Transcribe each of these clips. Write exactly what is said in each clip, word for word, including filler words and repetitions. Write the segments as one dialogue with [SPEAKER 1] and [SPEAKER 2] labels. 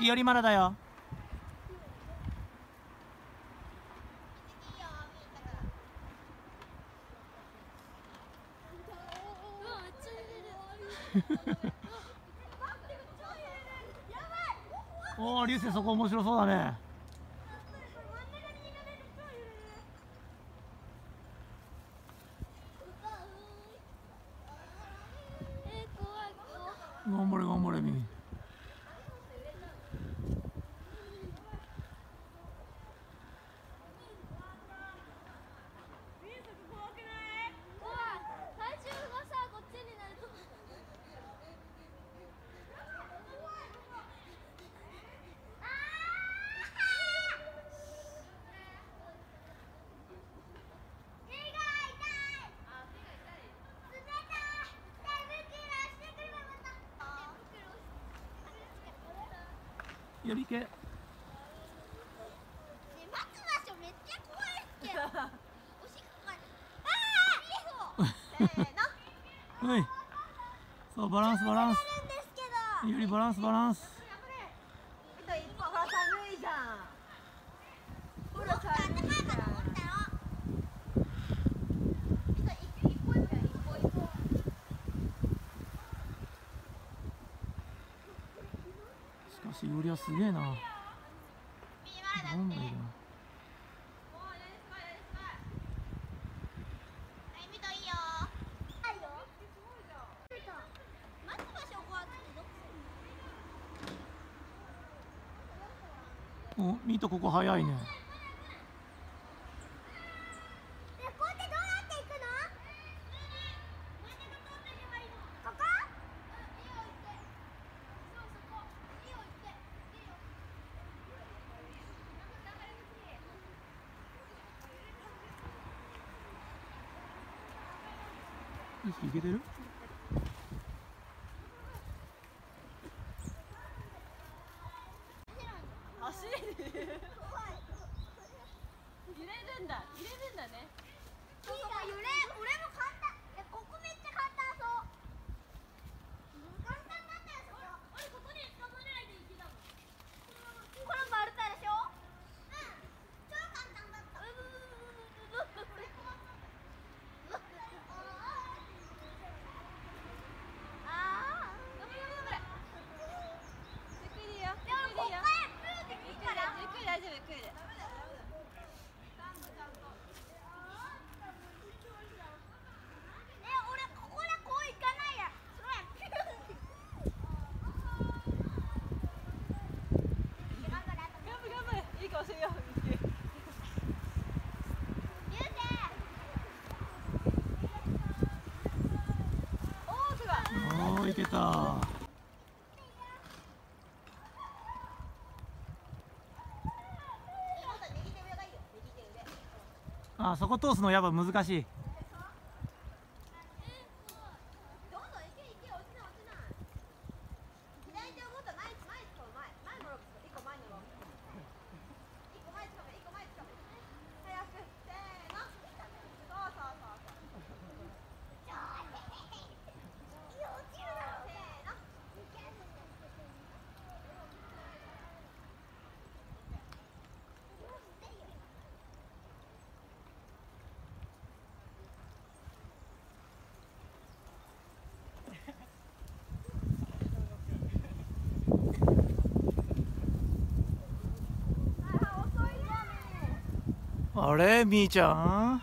[SPEAKER 1] よりまだだよ。おお、流星そこ面白そうだね。頑張れ頑張れみー。よりけ。はい。そう、バランスバランス。よりバランスバランス。しかしよりはすげえな。なんだよ。お、ミートここ早いね。いいけてる？
[SPEAKER 2] 走れる。揺れるんだ。揺れるんだね。
[SPEAKER 3] そうそう、揺れ、俺も簡単。え、ここめっちゃ簡単そう。簡単だったよ、そこ。俺ここに捕まえないでいけたもん。これ丸太でしょ？うん。超簡単だった。ああ。頑張れ頑張れ。ゆっくりよ。でもこっからプーでいいから。ゆっくり大丈夫ゆっくりで。
[SPEAKER 1] おー、いけた。あ、そこ通すのやっぱ難しい。あれ、みーちゃん。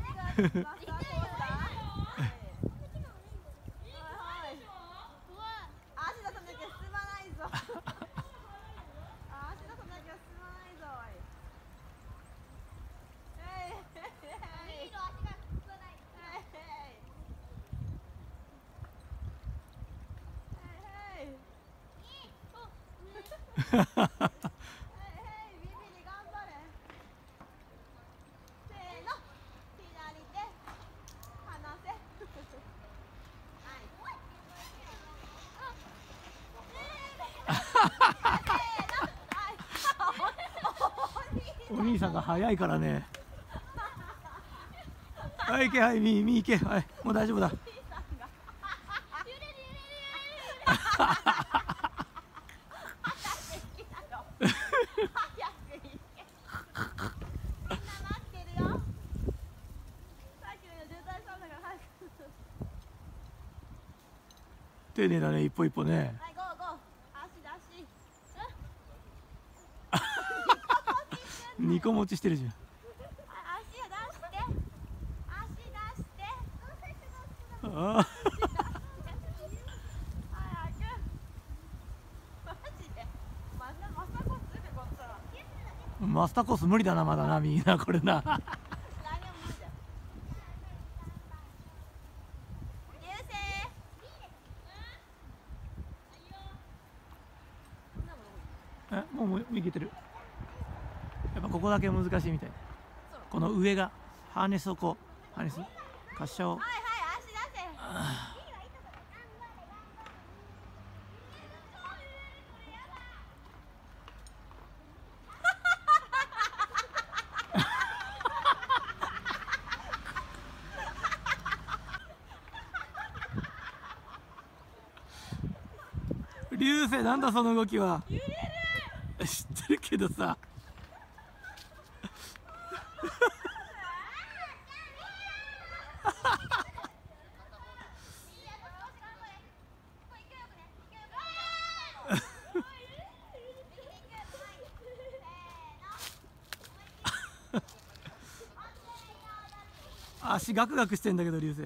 [SPEAKER 1] お兄さんが早いからね。はい、行け、はい、みー、みー行け、はい、もう大丈夫だ。 丁寧だね、一歩一歩ね。
[SPEAKER 2] はいゴーゴー。足出し。
[SPEAKER 1] 二個持ちしてるじゃん。
[SPEAKER 2] 足を出して足出して
[SPEAKER 1] ああ
[SPEAKER 2] はい開く。マジでマスタマスタコースついてこったら
[SPEAKER 1] マスターコース無理だな、まだな、みんなこれな。
[SPEAKER 2] 何も無理だよ。流星
[SPEAKER 1] え、もうもういけてる。やっぱここだけ難しいみたい。この上がハーネスをこうハーネス滑車を。
[SPEAKER 2] はいはい足出せ。
[SPEAKER 1] 流星なんだその動きは。知ってるけどさ。足ガクガクしてんだけど流星。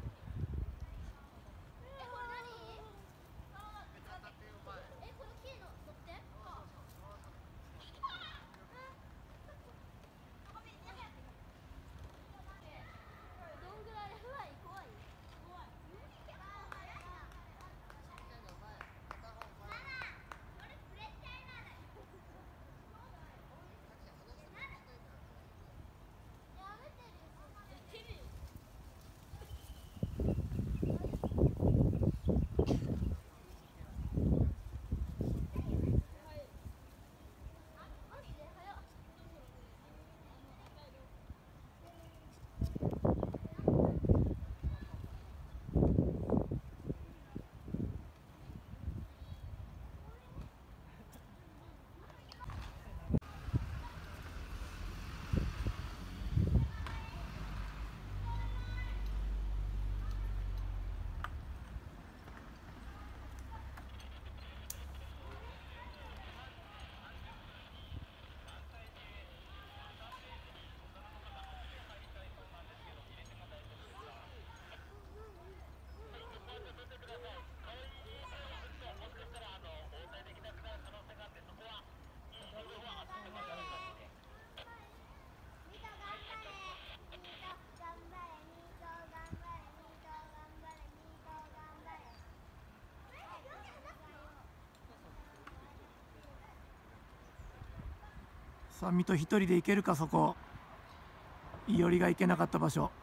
[SPEAKER 1] さあ水戸一人で行けるか、そこ。いおりが行けなかった場所。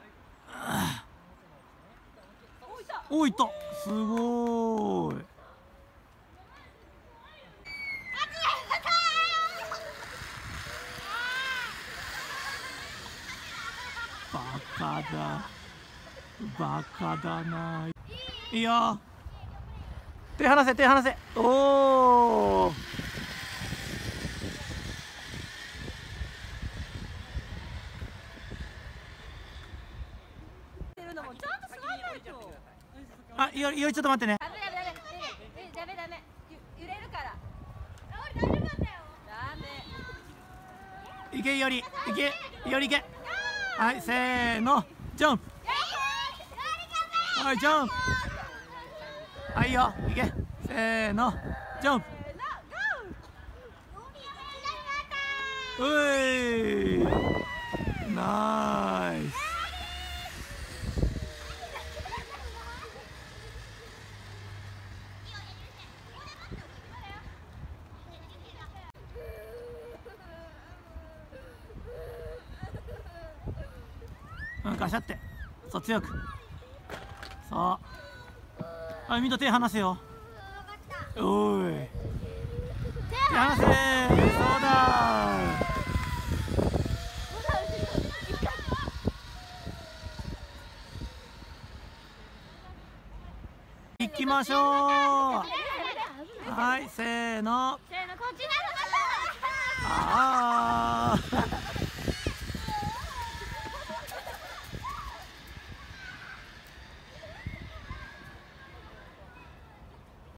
[SPEAKER 1] おお、いった。すごーい。バカだバカだな。いいよ、手離せ手離せ。おお、あ、いおり、いおりちょっと待ってね。
[SPEAKER 2] ダメダメダメダメダメ揺れるから。
[SPEAKER 3] 大丈夫だったよ。
[SPEAKER 2] ダメ。
[SPEAKER 1] いけ、いおりいけ、いおりいけ。はい、せーの、ジャンプ。はい、ジャンプ。はい、いいよ、いけ。せーの、ジャンプ。うい、ナイス。うん、ガシャって。そう、強く。そう。はい、みんな手離せよ。おい。手離せー。そうだー。行きましょう。はい、せーの。
[SPEAKER 3] せーの、こっちだ。
[SPEAKER 1] ああ。